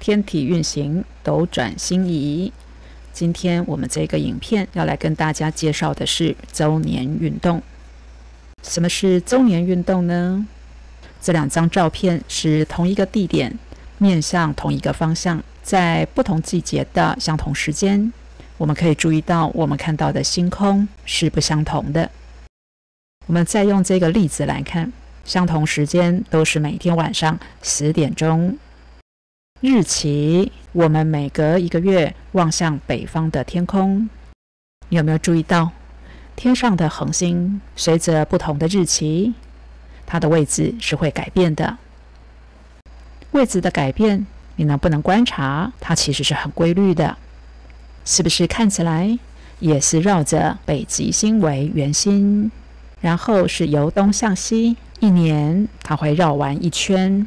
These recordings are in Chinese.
天体运行，斗转星移。今天我们这个影片要来跟大家介绍的是周年运动。什么是周年运动呢？这两张照片是同一个地点，面向同一个方向，在不同季节的相同时间，我们可以注意到我们看到的星空是不相同的。我们再用这个例子来看，相同时间都是每天晚上10点钟。日期，我们每隔1个月望向北方的天空，你有没有注意到天上的恒星随着不同的日期，它的位置是会改变的。位置的改变，你能不能观察它其实是很规律的？是不是看起来也是绕着北极星为圆心，然后是由东向西，一年它会绕完一圈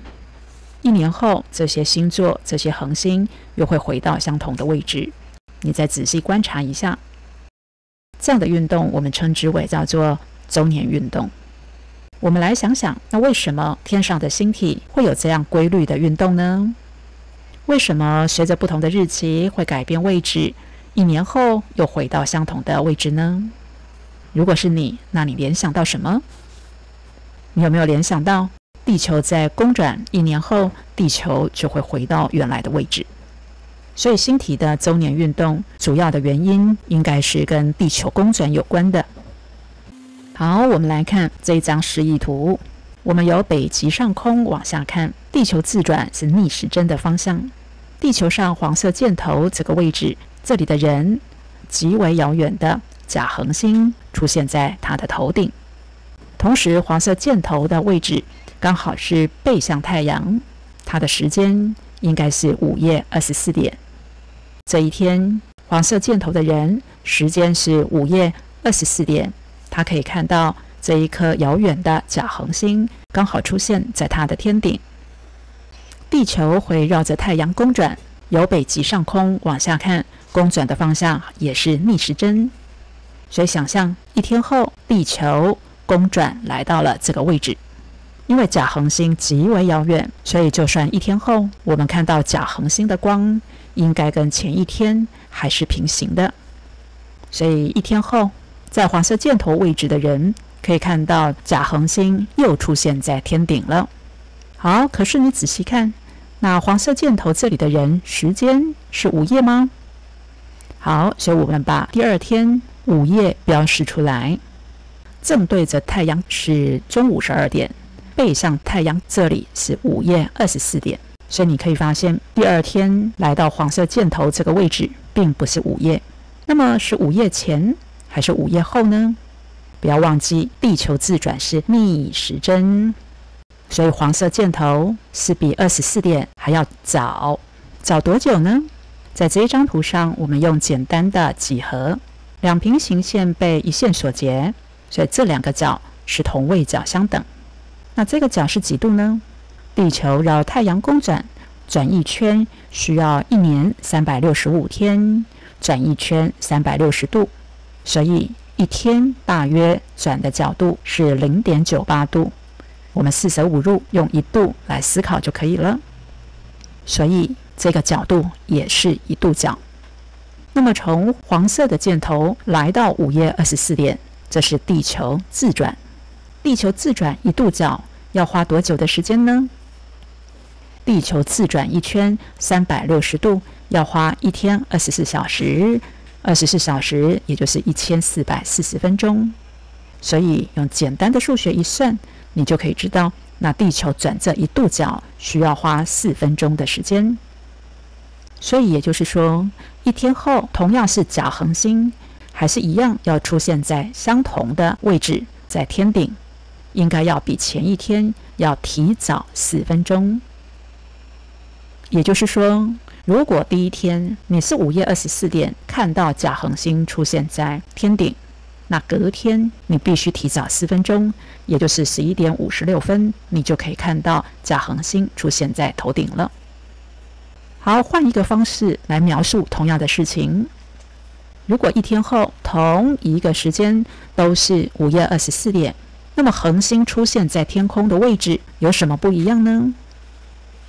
，1年后这些星座这些恒星又会回到相同的位置。你再仔细观察一下，这样的运动我们称之为叫做周年运动。我们来想想，那为什么天上的星体会有这样规律的运动呢？为什么随着不同的日期会改变位置，1年后又回到相同的位置呢？如果是你，那你联想到什么？你有没有联想到地球在公转1年后，地球就会回到原来的位置？所以星体的周年运动主要的原因应该是跟地球公转有关的。好，我们来看这一张示意图。我们由北极上空往下看，地球自转是逆时针的方向。地球上黄色箭头这个位置，这里的人极为遥远的甲恒星出现在它的头顶。同时黄色箭头的位置刚好是背向太阳，它的时间应该是午夜24点。这一天黄色箭头的人时间是午夜24点，他可以看到这一颗遥远的甲恒星刚好出现在它的天顶。地球会绕着太阳公转，由北极上空往下看，公转的方向也是逆时针。所以想象1天后地球公转来到了这个位置。因为甲恒星极为遥远，所以就算1天后我们看到甲恒星的光，应该跟前一天还是平行的。所以1天后，在黄色箭头位置的人可以看到甲恒星又出现在天顶了。好，可是你仔细看，那黄色箭头这里的人时间是午夜吗？好，所以我们把第2天午夜标示出来，正对着太阳是中午12点，背向太阳这里是午夜24点。所以你可以发现第2天来到黄色箭头这个位置并不是午夜。那么是午夜前还是午夜后呢？不要忘记地球自转是逆时针，所以黄色箭头是比24点还要早。早多久呢？在这一张图上，我们用简单的几何，2平行线被一线所截，所以这2个角是同位角相等。那这个角是几度呢？地球绕太阳公转，转一圈需要1年365天，转一圈360度，所以1天大约转的角度是0.98度。我们四舍五入用1度来思考就可以了。所以这个角度也是1度角。那么从黄色的箭头来到午夜24点，这是地球自转。地球自转1度角要花多久的时间呢？地球自转一圈360度要花1天24小时，24小时也就是1440分钟。所以用简单的数学一算，你就可以知道，那地球转这1度角需要花4分钟的时间。所以也就是说，1天后同样是甲恒星，还是一样要出现在相同的位置，在天顶，应该要比前一天要提早4分钟。也就是说，如果第1天你是午夜24点看到甲恒星出现在天顶，那隔天你必须提早4分钟，也就是11点56分，你就可以看到甲恒星出现在头顶了。好，换一个方式来描述同样的事情。如果1天后同一个时间都是午夜24点，那么恒星出现在天空的位置有什么不一样呢？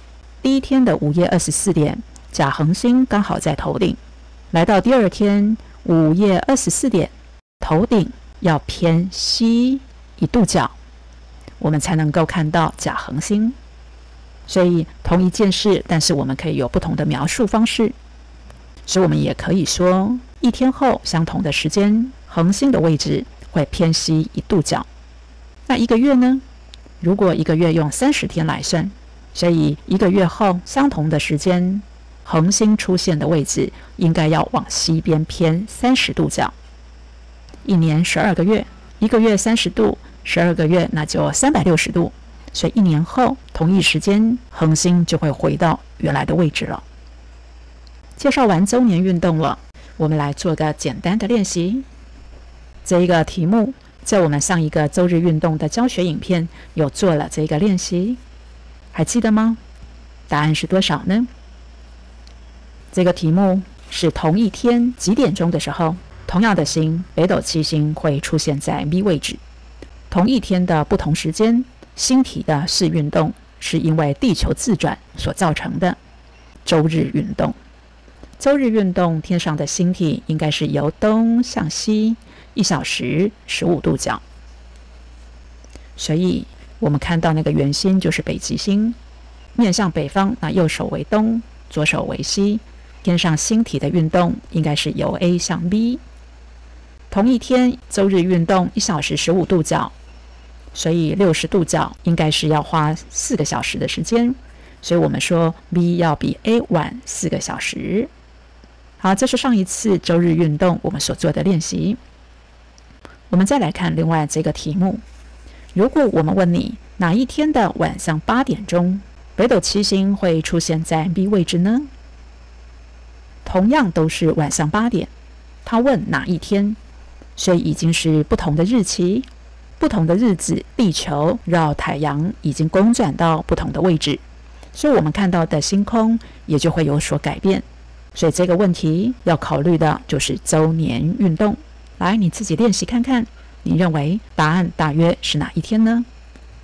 第一天的午夜24点，甲恒星刚好在头顶，来到第二天午夜24点，头顶要偏西1度角，我们才能够看到甲恒星。所以同一件事，但是我们可以有不同的描述方式。所以我们也可以说，一天后相同的时间，恒星的位置会偏西1度角。那一个月呢？如果一个月用30天来算，所以一个月后相同的时间，恒星出现的位置应该要往西边偏30度角。一年12个月，一个月30度，12个月那就360度。所以一年后同一时间，恒星就会回到原来的位置了。介绍完周年运动了，我们来做个简单的练习。这一个题目在我们上一个周日运动的教学影片有做了这个练习，还记得吗？答案是多少呢？这个题目是同一天几点钟的时候，同样的星北斗七星会出现在 B 位置。同一天的不同时间，星体的视运动是因为地球自转所造成的周日运动。周日运动，天上的星体应该是由东向西1小时15度角。所以我们看到那个圆心就是北极星，面向北方，那右手为东，左手为西。天上星体的运动应该是由 A 向 B。同一天周日运动1小时15度角，所以60度角应该是要花4个小时的时间，所以我们说 B 要比 A 晚4个小时。好，这是上一次周日运动我们所做的练习。我们再来看另外这个题目，如果我们问你哪一天的晚上8点钟，北斗七星会出现在 B 位置呢？同样都是晚上8点，他问哪一天，所以已经是不同的日期，不同的日子，地球绕太阳已经公转到不同的位置，所以我们看到的星空也就会有所改变。所以这个问题要考虑的就是周年运动。来，你自己练习看看，你认为答案大约是哪一天呢？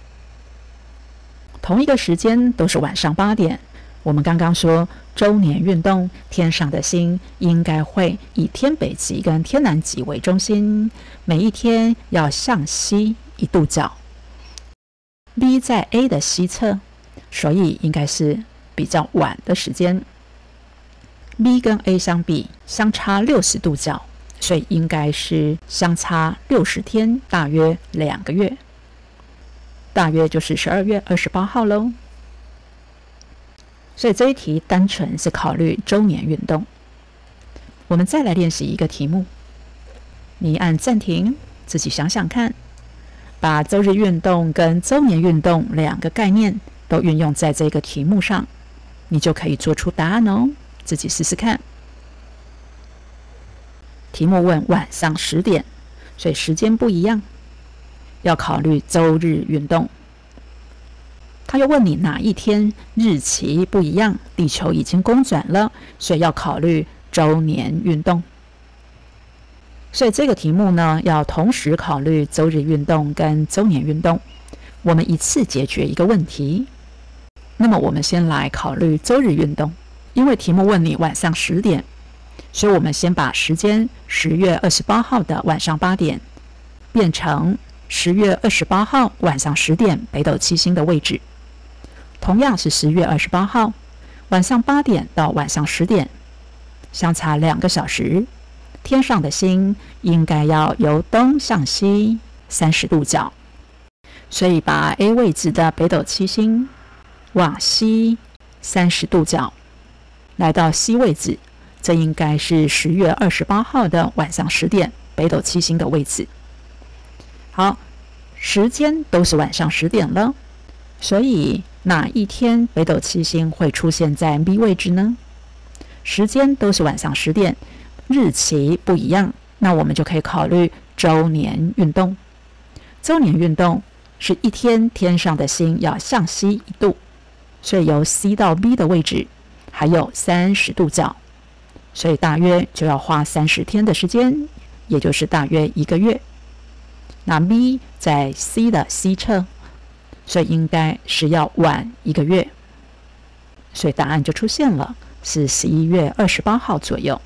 同一个时间都是晚上8点，我们刚刚说周年运动，天上的星应该会以天北极跟天南极为中心，每一天要向西1度角。B 在 A 的西侧，所以应该是比较晚的时间。B 跟 A 相比相差60度角，所以应该是相差60天，大约2个月，大约就是12月28号咯。所以这一题单纯是考虑周年运动。我们再来练习一个题目，你按暂停，自己想想看，把周日运动跟周年运动2个概念都运用在这个题目上，你就可以做出答案哦。自己试试看。题目问晚上10点，所以时间不一样，要考虑周日运动。他又问你哪一天，日期不一样，地球已经公转了，所以要考虑周年运动。所以这个题目呢，要同时考虑周日运动跟周年运动。我们一次解决一个问题。那么我们先来考虑周日运动。因为题目问你晚上10点，所以我们先把时间10月28号的晚上8点变成10月28号晚上10点北斗七星的位置。同样是10月28号晚上8点到晚上10点，相差2个小时，天上的星应该要由东向西30度角，所以把 A 位置的北斗七星往西30度角，来到 C 位置，这应该是10月28号的晚上10点北斗七星的位置。好，时间都是晚上10点了，所以哪一天北斗七星会出现在 B 位置呢？时间都是晚上10点，日期不一样，那我们就可以考虑周年运动。周年运动是一天天上的星要向西1度，所以由 C 到 B 的位置还有30度角，所以大约就要花30天的时间，也就是大约1个月。那 B 在 C 的西侧，所以应该是要晚1个月。 所以答案就出现了，是11月28号左右。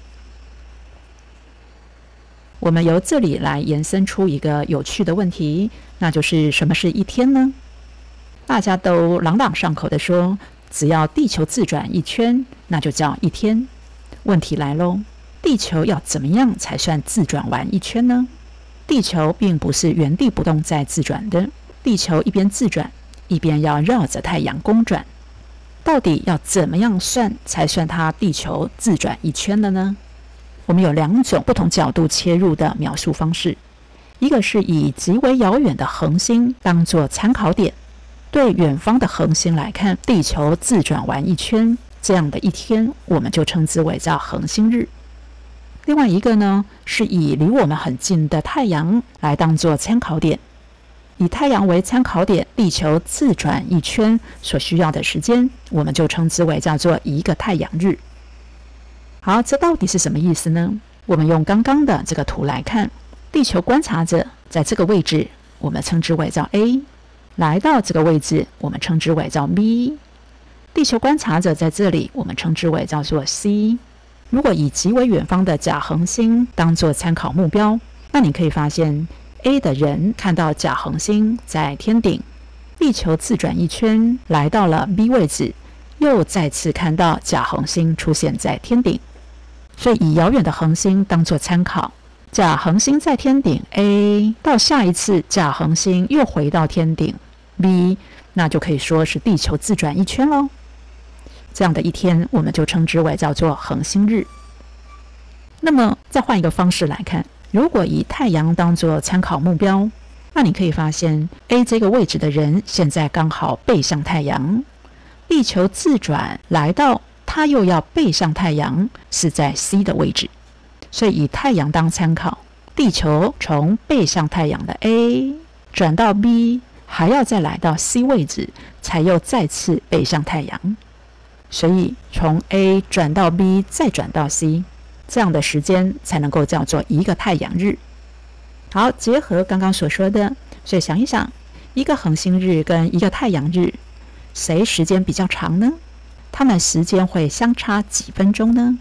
我们由这里来延伸出一个有趣的问题，那就是什么是一天呢？大家都朗朗上口的说，只要地球自转一圈，那就叫一天。问题来咯，地球要怎么样才算自转完一圈呢？地球并不是原地不动在自转的，地球一边自转，一边要绕着太阳公转。到底要怎么样算才算它地球自转一圈了呢？我们有2种不同角度切入的描述方式，一个是以极为遥远的恒星当作参考点，对远方的恒星来看，地球自转完一圈这样的一天，我们就称之为叫恒星日。另外一个呢，是以离我们很近的太阳来当作参考点，以太阳为参考点，地球自转一圈所需要的时间，我们就称之为叫做一个太阳日。好，这到底是什么意思呢？我们用刚刚的这个图来看，地球观察者在这个位置，我们称之为叫 A， 来到这个位置，我们称之为叫 B。地球观察者在这里，我们称之为叫做 C。如果以极为远方的假恒星当作参考目标，那你可以发现 A 的人看到假恒星在天顶，地球自转一圈来到了 B 位置，又再次看到假恒星出现在天顶。所以以遥远的恒星当作参考，假恒星在天顶 A， 到下一次假恒星又回到天顶 B， 那就可以说是地球自转一圈咯。这样的一天，我们就称之为叫做恒星日。那么再换一个方式来看，如果以太阳当作参考目标，那你可以发现 A 这个位置的人现在刚好背向太阳，地球自转来到它又要背向太阳，是在 C 的位置。所以以太阳当参考，地球从背向太阳的 A 转到 B， 还要再来到 C 位置，才又再次背向太阳。所以从 A 转到 B 再转到 C， 这样的时间才能够叫做一个太阳日。好，结合刚刚所说的，所以想一想，一个恒星日跟一个太阳日，谁时间比较长呢？它们时间会相差几分钟呢？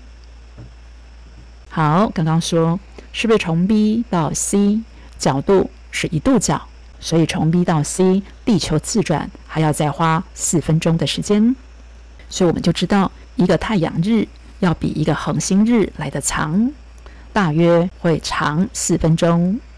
好，刚刚说是不是从 B 到 C 角度是1度角，所以从 B 到 C 地球自转还要再花4分钟的时间。所以我们就知道一个太阳日要比一个恒星日来得长，大约会长4分钟。